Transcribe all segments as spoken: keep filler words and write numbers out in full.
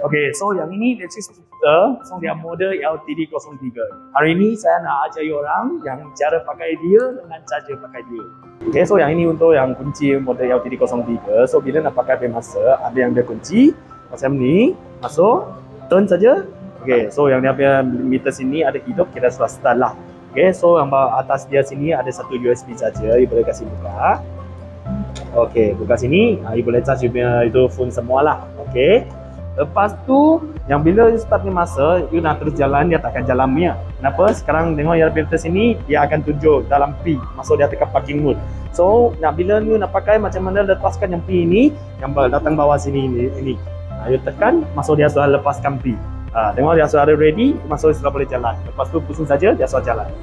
Okey, so yang ini electric scooter, so dia model L T D kosong tiga. Hari ini saya nak ajar orang yang cara pakai dia dengan cara pakai dia. Okey, so yang ini untuk yang kunci model L T D kosong tiga. So bila nak pakai masa, ada yang dia kunci macam ni, masuk, turn saja. Okey, so yang dia punya meter sini ada hidup, kita sudah start lah. Okey, so yang atas dia sini ada satu U S B saja, you boleh kasih buka. Okey, buka sini, you boleh charge you punya itu phone semualah. Okey. Lepas tu, yang bila you start ni masa, you nak terus jalan, dia tak akan jalan punya. Kenapa? Sekarang tengok yang filter sini, dia akan tunjuk dalam P. Maksud dia tekan parking mode. So, nak bila you nak pakai macam mana lepaskan yang P ini, yang datang bawah sini ini. ini. Nah, you tekan, maksud dia sudah lepaskan P. Ha, tengok dia sudah ada ready, maksud dia sudah boleh jalan. Lepas tu pusing saja, dia sudah jalan.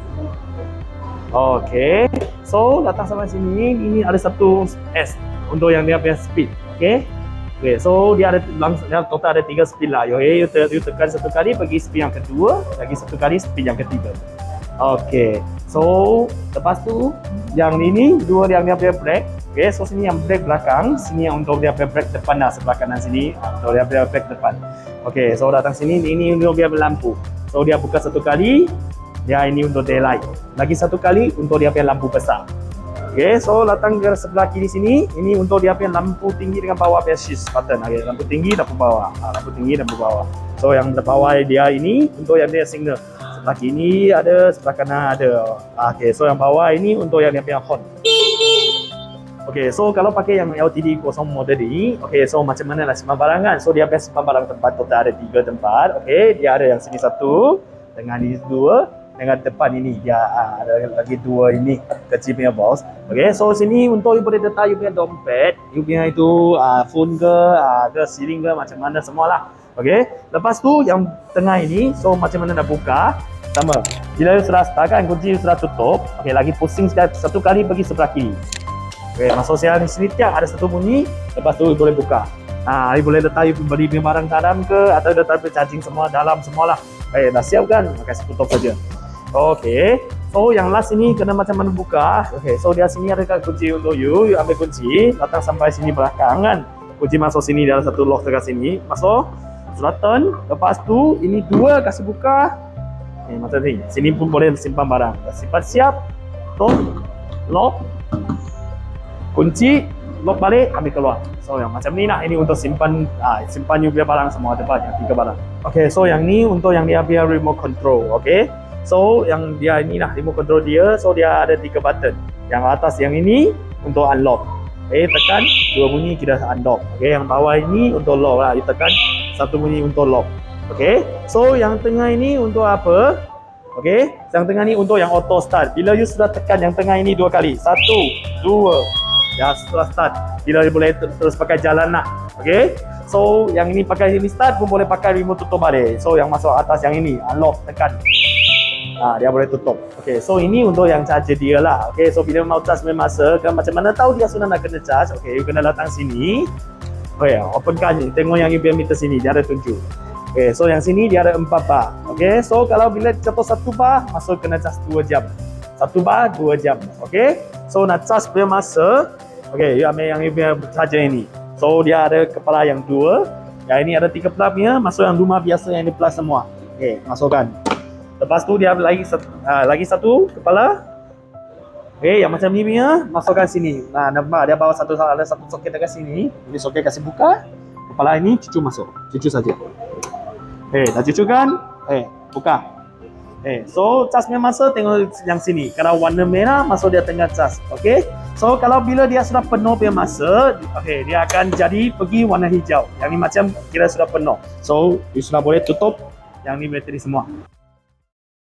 Okey. So, datang sampai sini, ini ada satu S untuk yang dia punya speed. Okey. Okay, so dia ada langsung total ada tiga speed lah. Okay, you, te, you tekan satu kali pergi speed yang kedua, lagi satu kali speed yang ketiga. Okay, so lepas tu yang ini dua yang dia punya brake. Okay, so sini yang brake belakang, sini yang untuk dia punya brake depan lah, sebelah kanan sini untuk dia punya brake depan. Okay, so datang sini, ini untuk dia punya lampu. So dia buka satu kali, dia ini untuk daylight. Lagi satu kali untuk dia punya lampu besar. Okay, so datang ke sebelah kiri sini, ini untuk dia punya lampu tinggi dengan bawah punya shift button. Okay, lampu tinggi, lampu bawah. Ha, lampu tinggi, lampu bawah. So yang di bawah dia ini untuk yang dia signal. Sebelah kiri ada, sebelah kanan ada. Okay, so yang bawah ini untuk yang dia punya horn. Okay, so kalau pakai yang L T D kosong model ini, okay, so macam mana lah simpan barang kan? So dia punya simpan barang tempat, total ada tiga tempat. Okay, dia ada yang sini satu, dengan ini dua. Dengan depan ini dia uh, ada lagi dua ini kecil punya box. Okay, so sini untuk you boleh letak you punya dompet, you punya itu uh, phone ke, uh, ke siling ke macam mana semualah. Okay, lepas tu yang tengah ini, so macam mana nak buka? Sama, bila you sudah start kan, kunci you sudah tutup. Okay, lagi pusing sekali, satu kali pergi sebelah kiri. Okay, masuk saya di sini tiap ada satu bunyi, lepas tu you boleh buka. Ah, you boleh letak you beli barang dalam ke, atau letak charging semua dalam semualah. Okay, dah siap kan? Kasih tutup saja. Okey, so yang last ini kena macam mana buka. Okey, so dia sini ada kunci untuk you, you ambil kunci, datang sampai sini belakang kan. Kunci masuk sini dalam satu lock dekat sini, masuk, selatan. Lepas tu ini dua kasih buka. Eh, macam ni. Sini pun boleh simpan barang. Simpan siap. Tutup, lock, kunci, lock balik, ambil keluar. So yang macam ni lah, ini untuk simpan, ah, simpan you punya barang semua tempat yang tiga barang. Okey, so yang ni untuk yang dia punya remote control. Okey. So yang dia ini lah remote control dia, so dia ada tiga button. Yang atas yang ini untuk unlock. Eh, tekan dua bunyi kita unlock. Okey, yang bawah ini untuk lock lah. You tekan satu bunyi untuk lock. Okey. So yang tengah ini untuk apa? Okey, yang tengah ni untuk yang auto start. Bila you sudah tekan yang tengah ini dua kali, satu, dua, ya sudah start. Bila you boleh terus pakai jalan lah. Okey. So yang ini pakai ini start pun boleh pakai remote tutup balik. So yang masuk atas yang ini unlock, tekan. Ah, dia boleh tutup. Okey, so ini untuk yang charger dia lah. Okey, so bila mau charge masa kan macam mana tahu dia sudah nak kena charge? Okey, you kena datang sini. Okey, open kan ni. Tengok yang U B meter sini, dia ada tunjuk. Okey, so yang sini dia ada empat bar. Okey, so kalau bila jatuh satu bar, masuk kena charge dua jam. Satu bar dua jam. Okey. So nak charge punya masa, okey, you ambil yang U B charger ini. So dia ada kepala yang dua. Yang ini ada tiga kepala punya, masuk yang rumah biasa yang di plus semua. Okey, masukkan. Lepas tu dia lagi satu, uh, lagi satu kepala. Okey, yang macam ni punya masukkan sini. Nah, nampak dia bawa satu ada satu soket dekat sini. Ini soket kasih buka. Kepala ini cucu masuk. Cucu saja. Okey, dah cucu kan? Eh, buka. Eh, so cas punya masa tengok yang sini. Kalau warna merah masuk dia tengah cas. Okey. So kalau bila dia sudah penuh punya masa, okey, dia akan jadi pergi warna hijau. Yang ni macam kira sudah penuh. So, you sudah boleh tutup yang ni bateri semua.